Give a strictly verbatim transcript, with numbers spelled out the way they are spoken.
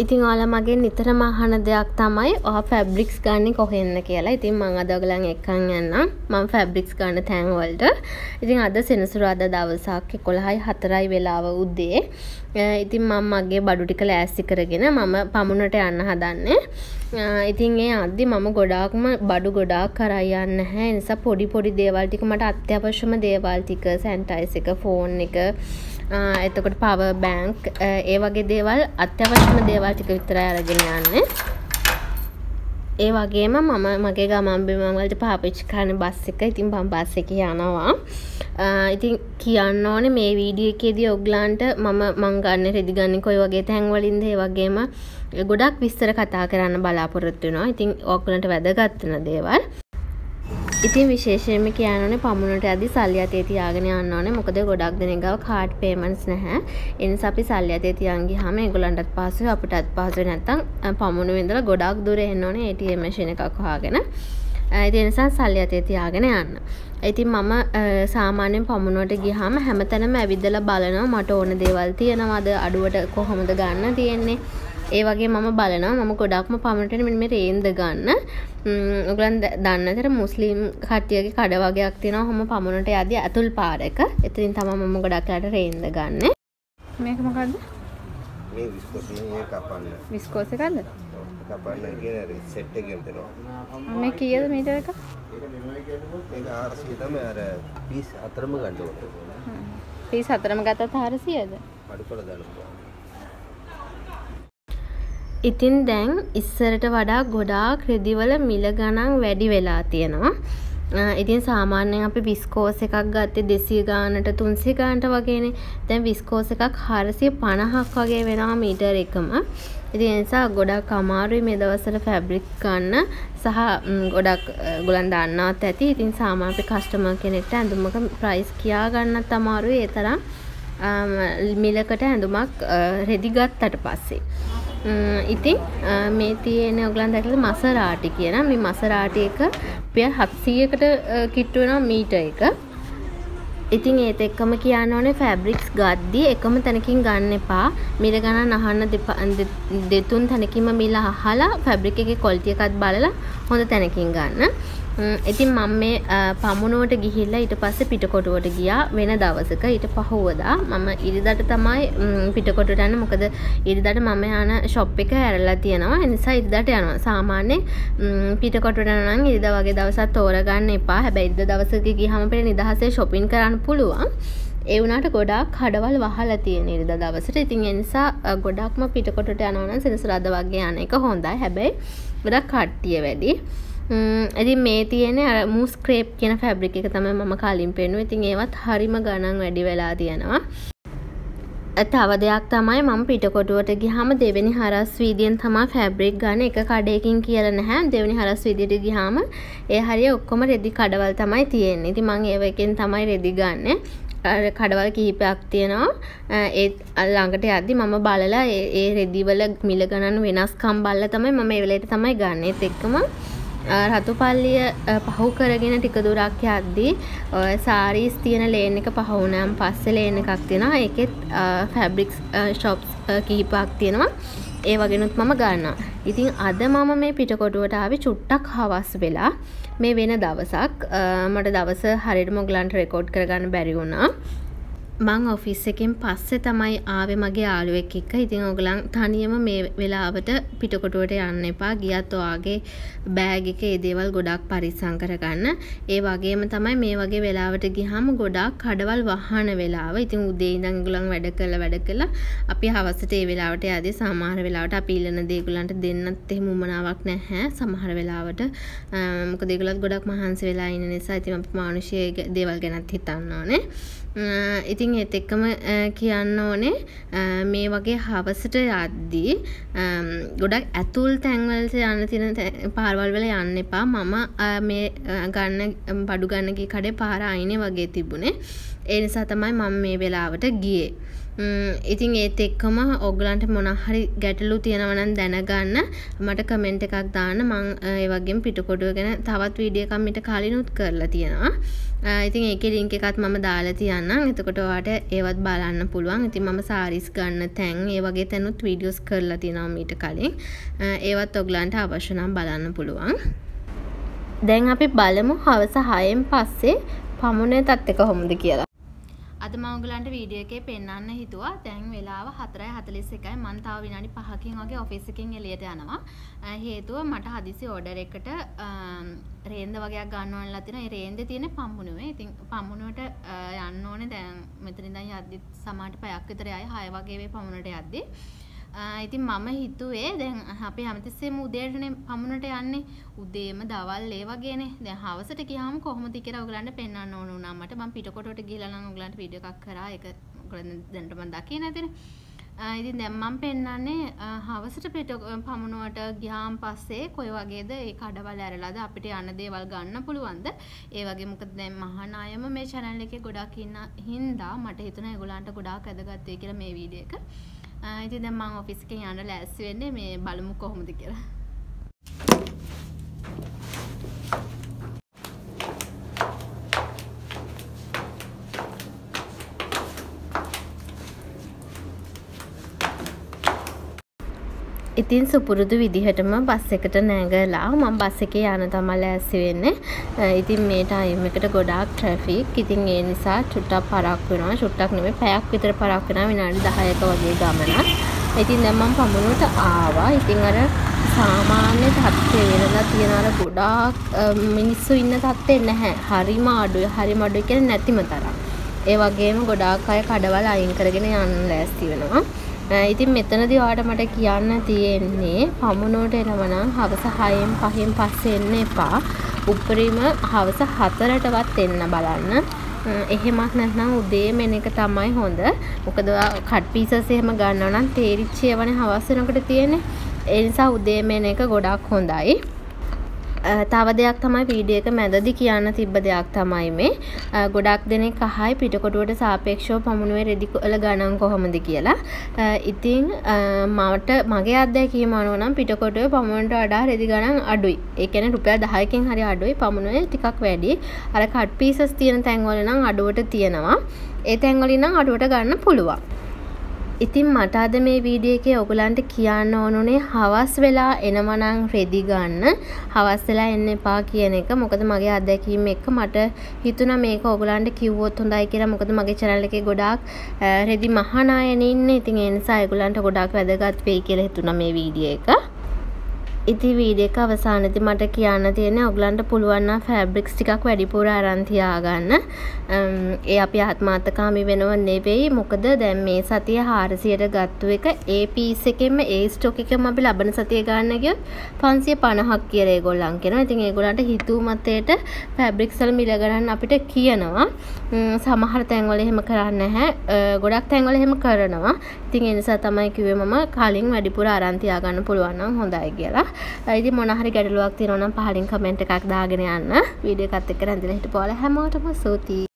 ඉතින් ඔයාලා මගෙන් නිතරම අහන දෙයක් තමයි ඔයා ෆැබ්‍රික්ස් ගන්න කොහෙන්ද කියලා. ඉතින් මම අද ඔයගලන් එක්කන් යන්නම්. මම ෆැබ්‍රික්ස් ගන්න තැන් වලට. ඉතින් අද සෙනසුරාදා දවසක් එකොළහයි හතරයි වෙලාව උදේ. ඉතින් මම මගේ බඩු ටික ලෑස්ති කරගෙන මම පමුණට යන්න හදන්නේ. ඉතින් ඒ අද්දි මම ගොඩාක්ම බඩු ගොඩාක් කරා යන්න නැහැ. ඒ නිසා පොඩි පොඩි දේවල් ටික මට අත්‍යවශ්‍යම දේවල් ටික සැනිටයිස් එක, ෆෝන් එක, එතකොට පවර් බැංක්, ඒ වගේ දේවල් අත්‍යවශ්‍යම දේවල් ටික විතරයි අරගෙන යන්නේ. ඒ වගේම මම මගේ ගමන් බිමන් වලට පාවිච්චි කරන බස් එක. ඉතින් මම බස් එකේ යනවා. ඉතින් කියන්න ඕනේ මේ වීඩියෝ එකේදී ඔයගලන්ට මම මං ගන්න රෙදි ගන්න කොයි වගේ තැන් වලින්ද, ඒ වගේම ගොඩක් විස්තර කතා කරන්න බලාපොරොත්තු වෙනවා. ඉතින් ඔයගලන්ට වැදගත් වෙන දේවල්. ඉතින් විශේෂයෙන්ම කියන්න ඕනේ පමුණට යද්දි සල්ලි අතේ තියාගෙන යන්න ඕනේ. මොකද ගොඩක් දෙනෙක් ගාව කාඩ් පේමන්ට්ස් නැහැ. ඒ නිසා අපි සල්ලි අතේ තියන් ගියාම ඒගොල්ලන්ටත් පහසුයි, අපිටත් පහසුයි. නැත්තම් පමුණු ඉඳලා ගොඩක් දුර එන්න ඕනේ ඒ ටී එම් මැෂින් එකක් හොයාගෙන. ඒ නිසා සල්ලි අතේ තියාගෙන යන්න. ඉතින් මම සාමාන්‍යයෙන් පමුණුවට ගියාම හැමතැනම ඇවිදලා බලනවා මට ඕන දේවල් තියෙනවද, අඩුවට කොහොමද ගන්න තියෙන්නේ. ඒ වගේ මම බලනවා. මම ගොඩක්ම පමුණට මෙන්න මේ රේන්ද ගන්න. ඔයගලන් දන්න විතර මුස්ලිම් කට්ටියගේ කඩ වගේක් තියෙනවා. ඔහොම පමුණට යද්දි අතුල් පාරක. එතනින් තමයි මම ගොඩක් ලාට රේන්ද ගන්න. මේක මොකද්ද? මේ විස්කෝස් නේ කපන්න. විස්කෝස් එකක්ද? කපන්න කියන සෙට් එකෙන් දෙනවා. මේ කීයද මීටර එක? මේක හාරසිය තමයි අර පීස් හතරම ගන්න ඕනේ. පීස් හතරම ගත්තත් හාරසියද? අඩුකල දානවා. ඉතින් දැන් ඉස්සරට වඩා ගොඩාක් රෙදිවල මිල ගණන් වැඩි වෙලා තියෙනවා. ඉතින් සාමාන්‍යයෙන් අපි විස්කෝස් එකක් ගත්තේ දෙසිය ගානට තුන්සිය ගානට වගේනේ. දැන් විස්කෝස් එකක් හාරසිය පනහක් වගේ වෙනවා මීටර එකම. ඉතින් ඒ නිසා ගොඩක් අමාරුයි මේ දවස්වල ෆැබ්‍රික් ගන්න. සහ ගොඩක් ගොල්ලන් දන්නවත් ඇති. ඉතින් සාමාන්‍ය අපි කස්ටමර් කෙනෙක්ට ඇඳුමක ප්‍රයිස් කියා ගන්නත් අමාරුයි. ඒ තරම් මිලකට ඇඳුමක් රෙදි ගත්තට පස්සේ. ඉතින් මේ තියෙන ඔයගලන් දැකලා මසරාටි කියන මේ මසරාටි එක රුපියල් හත්සීයකට කිට්ටු වෙනවා මීටර එක. ඉතින් ඒත් එක්කම කියන්න ඕනේ ෆැබ්‍රික්ස් ගද්දී එකම තැනකින් ගන්න එපා. මිල ගණන් අහන්න දෙතුන් තැනකින්ම මිල අහලා ෆැබ්‍රික් එකේ ක්වොලිටි එකත් බලලා හොඳ තැනකින් ගන්න. ඉතින් මම මේ පමුණුවට ගිහිල්ලා ඊට පස්සේ පිටකොටුවට ගියා වෙන දවසක. ඊට පහුවදා මම ඉරිදාට තමයි පිටකොටුවට යන්නේ. මොකද ඉරිදාට මම යන ෂොප් එක ඇරලා තියෙනවා. ඒ නිසා ඉරිදාට යනවා. සාමාන්‍යයෙන් පිටකොටුවට යනවා නම් ඉරිදා වගේ දවසක් තෝරගන්න එපා. හැබැයි ඉරිදා දවසක ගියාම අපිට නිදහසේ shopping කරන්න පුළුවන්. ඒ වුණාට ගොඩාක් කඩවල් වහලා තියෙන ඉරිදා දවසට. ඉතින් ඒ නිසා ගොඩක්ම පිටකොටුවට යනවා නම් සෙනසුරාදා වගේ යන එක හොඳයි. හැබැයි ගොඩක් කට්ටිය වැඩි. ඉතින් මේ තියෙන්නේ අර මූස් ක්‍රේප් කියන ෆැබ්‍රික් එක තමයි මම කලින් පෙන්නුවේ. ඉතින් ඒවත් හරිම ගණන් වැඩි වෙලා තියෙනවා. තව දෙයක් තමයි මම පිටකොටුවට ගියාම දෙවෙනි හරස් වීදියෙන් තමයි ෆැබ්‍රික් ගන්න. එක කඩේකින් කියලා නැහැ. දෙවෙනි හරස් වීදියට ගියාම ඒ හරිය ඔක්කොම රෙදි කඩවල් තමයි තියෙන්නේ. ඉතින් මම ඒව එකෙන් තමයි රෙදි ගන්නෙ. කඩවල් කිහිපයක් තියෙනවා. ඒ ළඟට යද්දි මම බලලා ඒ රෙදි වල මිල ගණන් වෙනස්කම් බලලා තමයි මම ඒ වෙලේට තමයි ගන්නෙ. ඒත් එක්කම රතු පල්ලිය පහු කරගෙන ටික දුරක් යද්දී සාරීස් තියෙන ලේන් එක පහ වුණාම පස්සේ ලේන් එකක් තියෙනවා. ඒකෙත් ෆැබ්‍රික්ස් ෂොප්ස් කිහිපයක් තියෙනවා. ඒ වගේනුත් මම ගන්නවා. ඉතින් අද මම මේ පිටකොටුවට ආවේ චුට්ටක් හවස් වෙලා. මේ වෙන දවසක් මට දවස හරියටම ඔයගලන්ට රෙකෝඩ් කරගන්න බැරි වුණා. මං ඔෆිස් එකෙන් පස්සේ තමයි ආවේ මගේ යාළුවෙක් එක්ක. ඉතින් ඔයගලන් තනියම මේ වෙලාවට පිටකොටුවට යන්න එපා. ගියත් ඔයාගේ බෑග් එකේ ඒ දේවල් ගොඩක් පරිස්සම් කරගන්න. ඒ වගේම තමයි මේ වගේ වෙලාවට ගියාම ගොඩක් කඩවල් වහන වෙලාව. ඉතින් උදේ ඉඳන් ඔයගලන් වැඩ කළා වැඩ කළා. අපි හවසට ඒ වෙලාවට යද්දී සමහර වෙලාවට අපි ඉල්ලන දේ ඔයගලන්ට දෙන්නත් එහෙම උමනාවක් නැහැ. සමහර වෙලාවට මොකද ඒගොල්ලත් ගොඩක් මහන්සි වෙලා ඉන්න නිසා ඉතින් අපි මානුෂික දේවල් ගැනත් හිතන්න ඕනේ. ඉතින් ඒත් එක්කම කියන්න ඕනේ මේ වගේ හවසට යද්දී ගොඩක් ඇතුල් තැන්වලට යන්න තියෙන පාරවල් වල යන්න එපා. මම මේ ගන්න බඩු ගන්න ගිය කඩේ පාර අයිනේ වගේ තිබුණේ. ඒ නිසා තමයි මම මේ වෙලාවට ගියේ. ඉතින් ඒත් එක්කම ඔයගලන්ට මොන හරි ගැටලු තියෙනවා නම් දැනගන්න මට කමෙන්ට් එකක් දාන්න. මම ඒ වගේම පිටකොටුව ගැන තවත් වීඩියෝ එකක් මිට කලිනුත් කරලා තියෙනවා. ඉතින් ඒකේ link එකත් මම දාලා තියන්නම්. එතකොට ඔයාලට ඒවත් බලන්න පුළුවන්. ඉතින් මම sarees ගන්න තැන් ඒ වගේ තැනුත් වීඩියෝස් කරලා තියෙනවා මීට කලින්. ඒවත් ඔයගලන්ට අවශ්‍ය නම් බලන්න පුළුවන්. දැන් අපි බලමු හවස හයෙන් පස්සේ පමුණේ තත්ත්වය කොහොමද කියලා. අද මම ඔයගලන්ට වීඩියෝ එකේ පෙන්වන්න හිතුවා. දැන් වෙලාව හතරයි හතළිස් එකයි. මම තව විනාඩි පහකින් වගේ ඔෆිස් එකෙන් එළියට යනවා. හේතුව මට හදිසි ඕඩර් එකට රේන්ද වගේක් ගන්න ඕනලා තියෙනවා. ඒ රේන්දේ තියෙන පම්මුණුවේ. ඉතින් පම්මුණුවට යන්න ඕනේ දැන් මෙතන ඉඳන් යද්දි සමාට පැයක් විතර යයි. හය වගේ වේ පම්මුණුවට යද්දි. ඉතින් මම හිතුවේ දැන් අපි හැමතිස්සෙම උදේටනේ පමුණට යන්නේ. උදේම දවල් ඒ වගේනේ. දැන් හවසට ගියාම කොහොමද කියලා ඔයගලන්ට පෙන්වන්න ඕන වුණා මට. මම පිටකොටුවට ගිහලා නම් ඔයගලන්ට වීඩියෝ එකක් කරා. ඒක ඔයගලන් දැනට මම දකියේ නැතිනේ. ඉතින් දැන් මම පෙන්වන්නේ හවසට පිට පමුණුවට ගියාම පස්සේ කොයි වගේද ඒ කඩවල ඇරලාද අපිට යන්න දේවල් ගන්න පුළුවන්ද? ඒ වගේ මොකද දැන් මහානායම මේ channel එකේ ගොඩක් ඉන්න හින්දා මට හිතුණා ඒගොල්ලන්ට ගොඩාක් වැදගත් වෙයි කියලා මේ වීඩියෝ එක. ඉතින් දැන් මම ඔෆිස් එකෙන් යන්න ලෑස්ති වෙන්නේ. මේ බලමු කොහොමද කියලා. ඉතින් සුපුරුදු විදිහටම බස් එකට නැගලා මම බස් එකේ යන තමයි ලෑස්ති වෙන්නේ. ඉතින් මේ ටයිම් එකට ගොඩාක් ට්‍රැෆික්. ඉතින් ඒ නිසා චුට්ටක් පරක් වෙනවා. චුට්ටක් නෙමෙයි පැයක් විතර පරක් වෙනවා. විනාඩි දහයක වගේ ගමනක්. ඉතින් දැන් මම පමුණුවට ආවා. ඉතින් අර සාමාන්‍ය තත්ත්වය වෙනදා තියෙන අර ගොඩාක් මිනිස්සු ඉන්න තත්ත්වෙ නැහැ. හරිම අඩුයි. හරිම අඩුයි කියන්නේ නැතිම තරම්. ඒ වගේම ගොඩාක් අය කඩවල අයින් කරගෙන යන්න ලෑස්ති වෙනවා. ඉතින් මෙතනදී ඔයාලට මට කියන්න තියෙන්නේ පමුණුවට එනවා නම් හවස හයෙන් පහෙන් පස්සේ එන්න එපා. උපරිම හවස හතරටවත් එන්න බලන්න. එහෙමත් නැත්නම් උදේම එන එක තමයි හොඳ. මොකද කට් පීසස් එහෙම ගන්නවා නම් තේරිච්ච ඒවානේ හවස වෙනකොට තියෙන්නේ. ඒ නිසා උදේම එන එක ගොඩක් හොඳයි. තව දෙයක් තමයි වීඩියෝ එක මැදදී කියන්න තිබ්බ දෙයක් තමයි මේ. ගොඩක් දෙනෙක් අහයි පිටකොටුවට සාපේක්ෂව පමුණුවේ රෙදි වල ගණන් කොහොමද කියලා. ඉතින් මට මගේ අත්දැකීම අනුව නම් පිටකොටුවේ පමුණුවට වඩා රෙදි ගණන් අඩුයි. ඒ කියන්නේ රුපියල් දහයකින් හරි අඩුයි. පමුණුවේ ටිකක් වැඩි. අර කට් පීසස් තියෙන තැන් වල නම් අඩුවට තියෙනවා. ඒ තැන් වලින් නම් අඩුවට ගන්න පුළුවන්. ඉතින් මට අද මේ වීඩියෝ එකේ ඔයගලන්ට කියන්න ඕනුනේ හවස් වෙලා එනවා නම් රෙදි ගන්න. හවස් වෙලා එන්න එපා කියන එක. මොකද මගේ අත්දැකීම් එක්ක මට හිතුණා මේක ඔයගලන්ට කිව්වොත් හොඳයි කියලා. මොකද මගේ channel එකේ ගොඩාක් රෙදි මහානායන ඉන්නේ. ඉතින් ඒ නිසා ඒගොල්ලන්ට ගොඩාක් වැදගත් වෙයි කියලා හිතුණා මේ වීඩියෝ එක. ඉතින් වීඩියෝ එක අවසානයේදී මට කියන්න තියෙන්නේ ඔයගලන්ට පුළුවන් නම් ෆැබ්‍රික්ස් ටිකක් වැඩිපුර අරන් තියාගන්න. ඒ අපි ආත්මාර්ථකාමී වෙනව නෙවෙයි. මොකද දැන් මේ සතිය හාරසියට ගත්තු එක ඒ පීස් එකෙන්ම ඒ ස්ටොක් එකෙන්ම අපි ලබන සතිය ගන්න ගියොත් පන්සිය පනහක් කියලා ඒගොල්ලන් කියනවා. ඉතින් ඒගොල්ලන්ට හිතුව මතයට ෆැබ්‍රික්ස් වල මිල ගණන් අපිට කියනවා. සමහර තැන්වල එහෙම කරන්නේ නැහැ. ගොඩක් තැන්වල එහෙම කරනවා. ඉතින් ඒ නිසා තමයි කිව්වේ මම කලින් වැඩිපුර අරන් තියාගන්න පුළුවන් නම් හොඳයි කියලා. ඉතින් මොන හරි ගැටලුවක් තියෙනවා නම් පහලින් කමෙන්ට් එකක් දාගෙන යන්න. වීඩියෝ එකත් එක්ක රැඳිලා හිටපුවාලා හැමෝටම ස්තුතියි.